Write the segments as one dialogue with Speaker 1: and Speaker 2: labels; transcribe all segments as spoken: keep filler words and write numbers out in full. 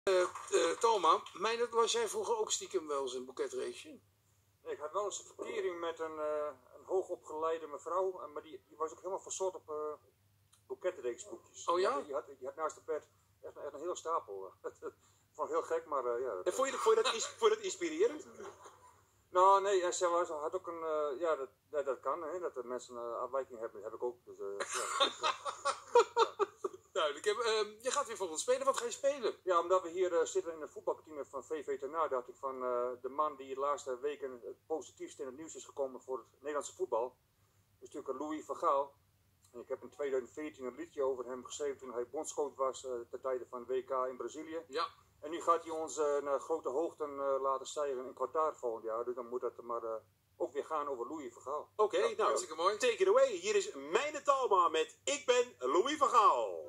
Speaker 1: Uh, uh, Toma, Meijnerd, was jij vroeger ook stiekem wel eens een boeketraceje?
Speaker 2: Ik had wel eens een verkering met een, uh, een hoogopgeleide mevrouw, maar die, die was ook helemaal verzot op uh, boeketreeksboekjes.
Speaker 1: Oh ja?
Speaker 2: Die had, die had naast de bed echt, echt een hele stapel. Vond ik heel gek, maar uh, ja.
Speaker 1: En vond je, vond je, dat, vond je dat inspirerend?
Speaker 2: Nou, nee, en ze was, had ook een, uh, ja, dat, dat, dat kan, hè, dat de mensen een afwijking hebben, heb ik ook. Dus, uh, ja, ja.
Speaker 1: Duidelijk. Uh, je gaat weer volgend spelen. Wat ga je spelen?
Speaker 2: Ja, omdat we hier uh, zitten in de voetbalkantine van V V Terneuzen, dacht ik van uh, de man die de laatste weken het positiefst in het nieuws is gekomen voor het Nederlandse voetbal, is natuurlijk Louis van Gaal. En ik heb in tweeduizend veertien een liedje over hem geschreven toen hij bondscoach was uh, ten tijde van W K in Brazilië.
Speaker 1: Ja.
Speaker 2: En nu gaat hij ons uh, naar grote hoogten uh, laten stijgen in Qatar volgend jaar. Dus dan moet het maar uh, ook weer gaan over Louis van Gaal.
Speaker 3: Oké, okay,
Speaker 2: ja,
Speaker 3: nou,
Speaker 1: hartstikke mooi.
Speaker 3: Take it away. Hier is Meijnerd Talma met Ik ben Louis van Gaal.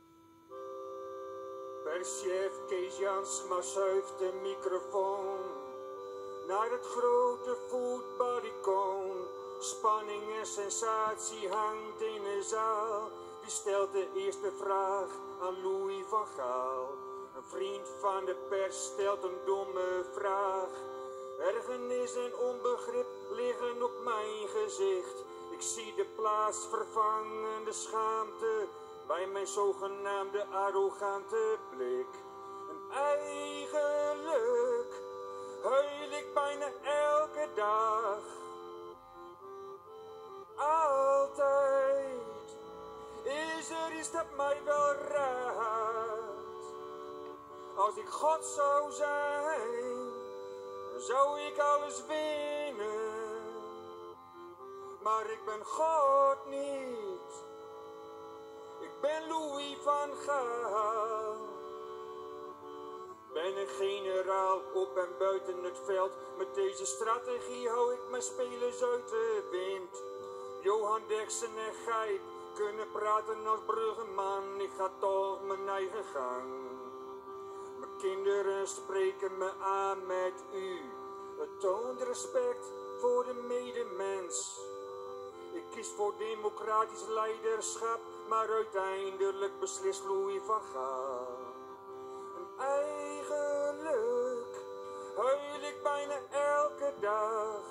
Speaker 2: Perschef Kees Jansma schuift de microfoon naar het grote voetbalicoon. Spanning en sensatie hangt in de zaal. Wie stelt de eerste vraag aan Louis van Gaal? Een vriend van de pers stelt een domme vraag. Ergernis en onbegrip liggen op mijn gezicht. Ik zie de plaatsvervangende schaamte bij mijn zogenaamde arrogante blik. En eigenlijk huil ik bijna elke dag. Altijd is er iets dat mij wel raakt. Als ik God zou zijn, dan zou ik alles winnen. Maar ik ben God niet. Ik ben Louis van Gaal. Ben een generaal op en buiten het veld. Met deze strategie hou ik mijn spelers uit de wind. Johan Derksen en Gijp kunnen praten als bruggenman. Ik ga toch mijn eigen gang. Mijn kinderen spreken me aan met u. Het toont respect voor de medemens. Ik kies voor democratisch leiderschap, maar uiteindelijk beslist Louis van Gaal. En eigenlijk huil ik bijna elke dag.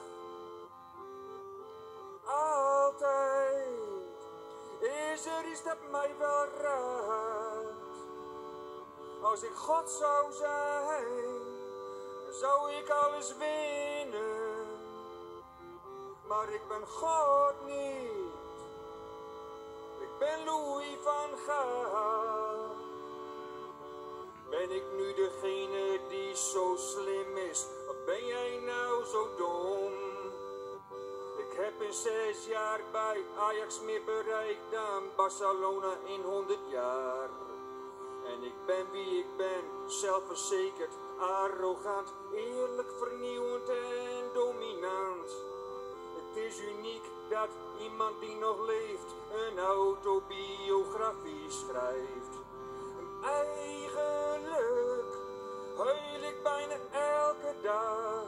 Speaker 2: Altijd is er iets dat mij wel raakt. Als ik God zou zijn, dan zou ik alles winnen. Maar ik ben God niet. Ik ben Louis van Gaal. Ben ik nu degene die zo slim is? Of ben jij nou zo dom? Ik heb in zes jaar bij Ajax meer bereikt dan Barcelona in honderd jaar. En ik ben wie ik ben, zelfverzekerd, arrogant, eerlijk, vernieuwend en dominant. Het is uniek dat iemand die nog leeft een autobiografie schrijft. En eigenlijk huil ik bijna elke dag.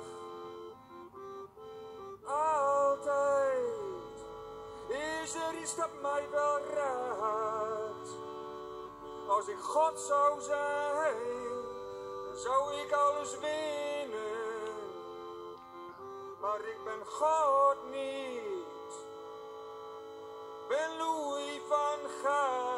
Speaker 2: Altijd is er iets dat mij wel raakt. Als ik God zou zijn, dan zou ik alles winnen. Maar ik ben God niet. Ben Louis van Gaal.